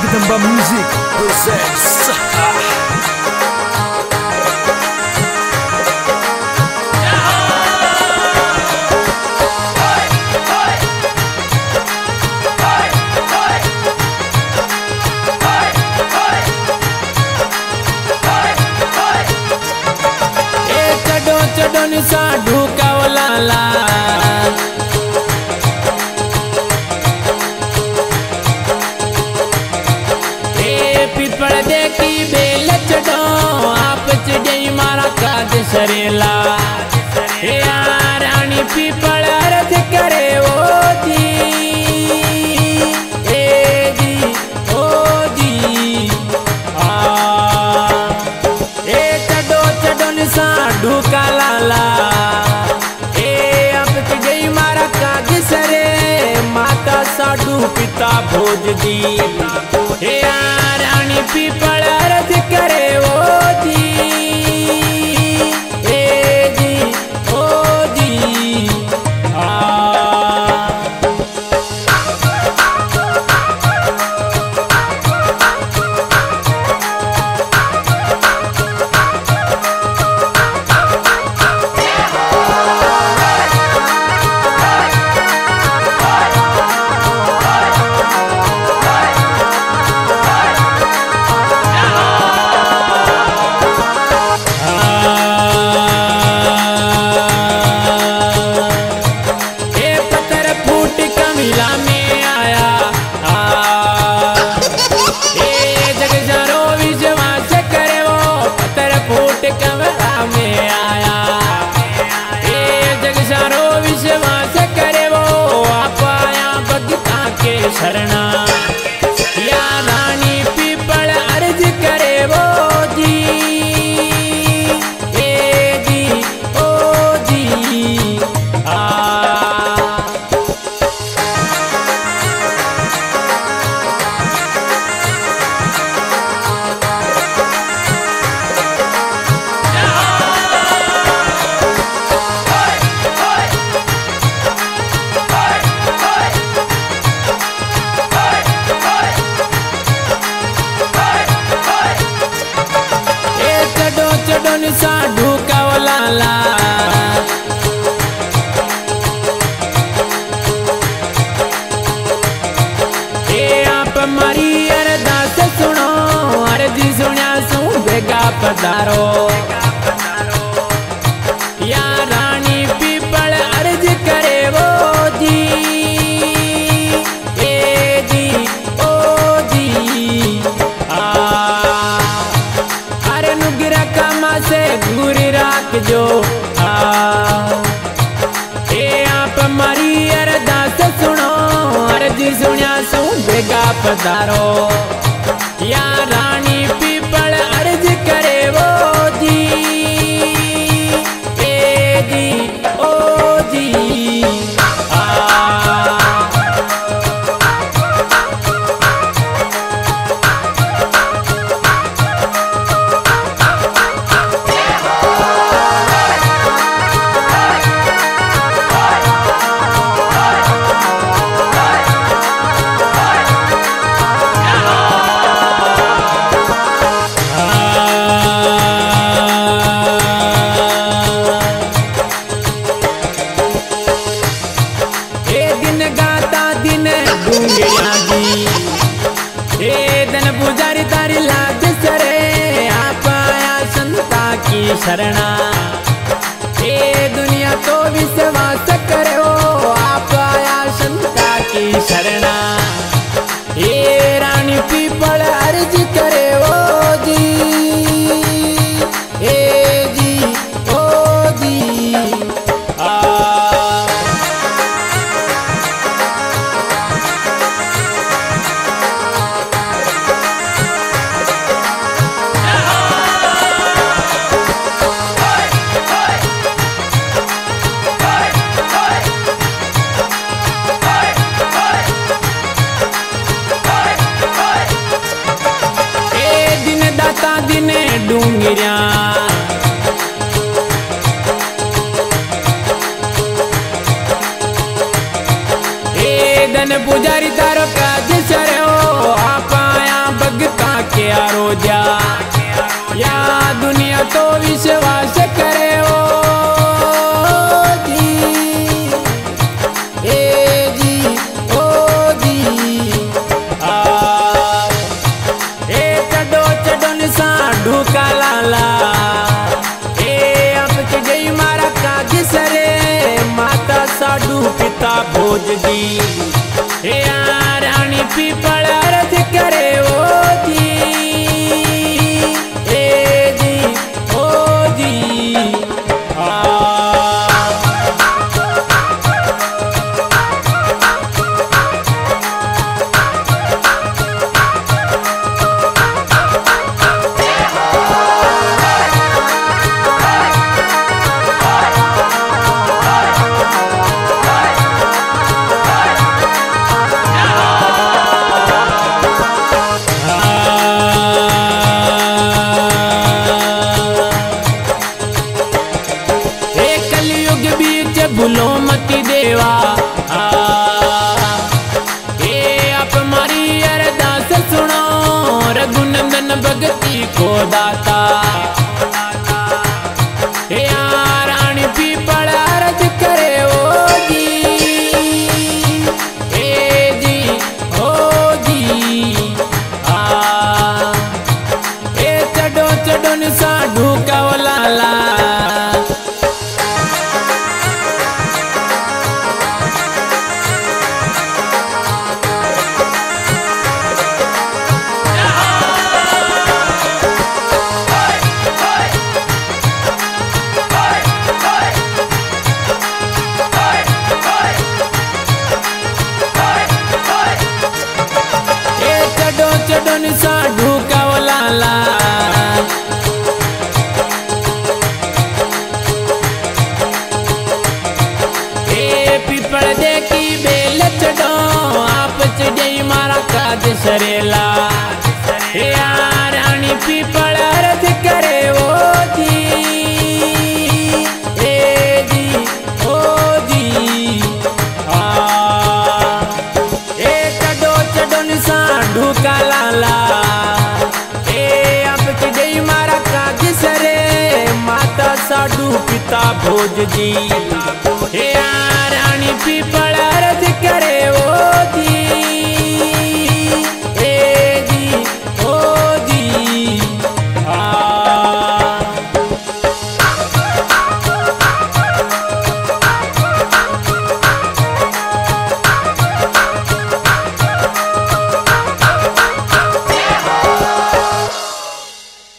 Jagdamba Music presents चढ़ो निशा ढूका लाला पीपल देखी बेल चढ़ो आप चढ़ी मारा काज सरेला रानी पीपल अर्ज करे ओ जी ओ जी चढ़ो निशा ढूका लाला अब चढ़ी मारा काज सरे माता साधु पिता भोज दी रानी पीपल अर्ज करे ओ जी ओ जी शरणा या रानी पीपल अर्ज करे वो जी ओ जी चढ़ो निशा ढूका लाला आप मारी अरदास सुनो अर्जी सुनिया सू बेगा पधारो या रानी पीपल अर्ज करे वो जी ओ जी अरे नुगिरा कामा से गुरी राख जो आप मारी अरदास सुनो अर्जी सुनिया सू बेगा पधारो या रानी पीपल अर्ज करे वो जी ओ जी धन पुजारी तारी लाज सरे आप आया संता की शरणा दुनिया तो विश्वास करे हो आप आया संता की शरणा रानी पीपल अर्ज करे ओ जी ओ जी भोज जी हे रानी पीपल अर्ज करे ओ जी ए जी ओ जी भूलो मती देवा आप मारी अरदास सुनो रघुनंदन भगती को दाता हे रानी पीपल अर्ज करे ओ जी ए जी ओ जी ए चढ़ो चढ़ो निशा ढूका लाला चढ़ो निशा ढूका लाला पीपल देखी बेल चढ़ो आप चढ़ी मारा काज सरेला रानी पीपल अर्ज करे ओ जी ए जी ओ जी चढ़ो चढ़ो निशा ढूका लाला आप चढ़ी मारा काज सरे माता साडू पिता भोज जी हे रानी पीपल